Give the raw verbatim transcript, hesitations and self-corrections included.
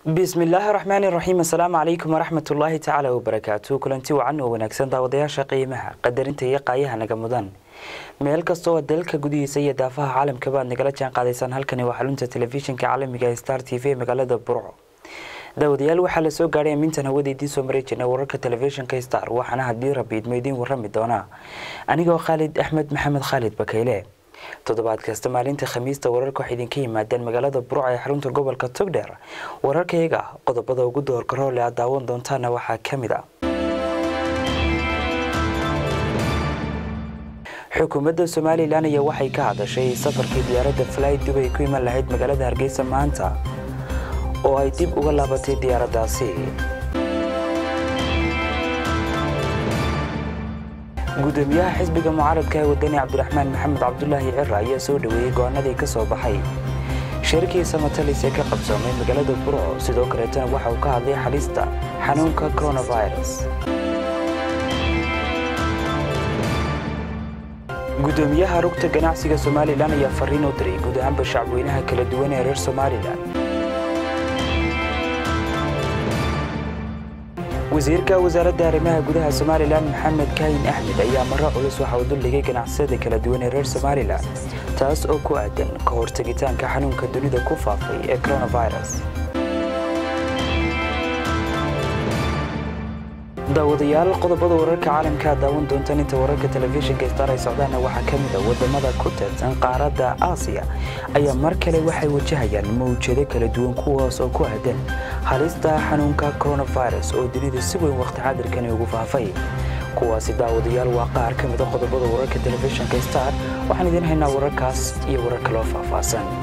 بسم الله الرحمن الرحيم. السلام عليكم ورحمة الله تعالى وبركاته. كلنتي وعنه ونكسن داودياشا qiimaha qadarinta iyo qaayaha naga mudan meel kasto oo dalka gudihiisa iyo daafaha caalamka baad nagala jaan qaadaysan halkani waa xarunta telefishinka caalamiga ee Star T V magaalada Burco. daawadayaal waxa la soo gaaray mintan hawadeedii soo mareejinay wararka telefishinka Star waxana hadii rabiid meedin warami doona aniga Khalid Ahmed Maxamed Khalid Bakayle. toddobaad kasta maalinta Khamiista wararka waxay idinka yimaadaan magaalada Burco ee xarunta gobolka Togdheer. wararkayga qodobada ugu doorka rool ee daawan doontaana waxa kamid ah xukuumadda Soomaaliland ayaa waxay ka hadashay safarkii diyaaradda Fly Dubai ku iman lahayd magaalada Hargeysa maanta oo ay dib uga laabatay diyaaraddaasi. gudoomiyaha xisbiga mucaaradka ee wadani Cabdiraxmaan Maxamed Cabdullaahi Cirra ayaa soo dhaweeyay go'aanadii ka soo baxay shirkii samatalis ee ka qabsoomay magaalada Burco. sidoo kale tan waxa uu ka hadlay xalista xanuunka coronavirus. gudoomiyaha rugta ganacsiga Soomaaliland ayaa fariin u diray guud ahaan shacabweynaha kala duwan ee reer Soomaaliland. wasiirka wasaaradda arrimaha gudaha Soomaaliland Maxamed Kahin Ahmed ayaa mar culus waxa uu duligay ganacsiyada kala duwan ee reer Soomaaliland taas oo ku aadan ka hortagitaanka xanuunka dunida ku faafay ee coronavirus. daawadayaal qodobada wararka caalamka daawan doontaan inta wararka telefishinka Star ay socdaan waxa kamid ah wadamada ku tirsan qaaradda Aasiya ayaa mar kale waxay wajahayaan mawjado kala duwan kuwaas oo ku aadan halista xanuunka coronavirus oo dunida si weyn waqti xaadirkan ugu faafay. kuwaasi daawadayaal waa qaar kamid ah qodobada wararka telefishinka Star waxaan idin haynaa wararkaas iyo warar kale oo faahfaahsan.